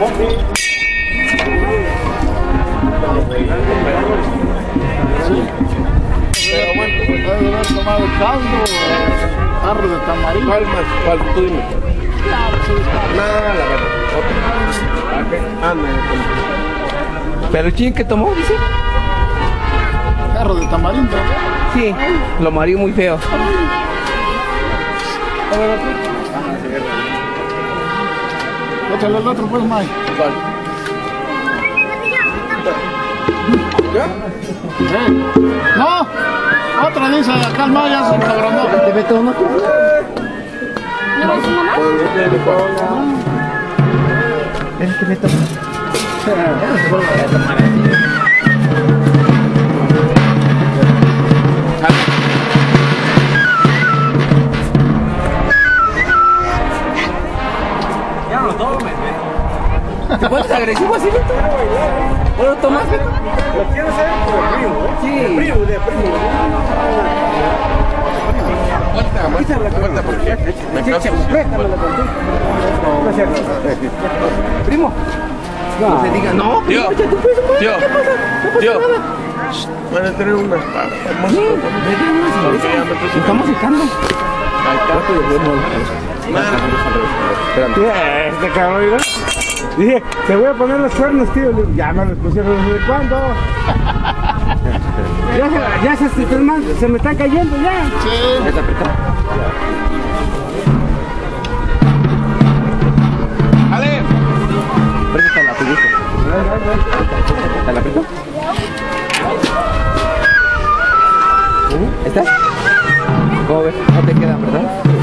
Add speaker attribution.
Speaker 1: Pero bueno, debe haber tomado caldo, arroz de tamarindo.
Speaker 2: ¿Cuál más? ¿Cuál? Tú dime. Nada, la verdad.
Speaker 3: ¿Pero el chin que tomó, dice?
Speaker 1: Arroz de tamarindo.
Speaker 3: Sí, lo marió muy feo.
Speaker 1: A ver, otro. Échale el otro, pues, Mike.
Speaker 2: ¿Cuál? ¿Ya?
Speaker 1: No, otra dice, acá el Mike ya se encabronó.
Speaker 3: ¿Te meto uno? Es que me toca. Ya no lo tomes, ¿te pones agresivo así, Beto? ¿O lo tomas, Beto?
Speaker 2: Lo quiero hacer por el primo, ¿eh?
Speaker 3: Sí.
Speaker 2: De primo. Aguanta, ¿por qué? Me caso.
Speaker 3: Primo. No se diga, no,
Speaker 2: Tío,
Speaker 3: tío,
Speaker 2: tío,
Speaker 3: ¿qué pasa? No
Speaker 2: tío.
Speaker 3: pasa nada.
Speaker 2: Van a tener unas papas.
Speaker 3: Sí, estamos secando.
Speaker 2: Ahí está.
Speaker 4: Este cabrón, ¿no? Dije, te voy a poner los cuernos, tío. Le digo, ya me los pusieron, ¿desde cuándo? Se me está cayendo ya.
Speaker 1: Sí.
Speaker 3: ¡Ale! Préstala a tu gusto. ¿Te la aprieto? ¿Estás? ¿Cómo ves? No te quedan, ¿verdad?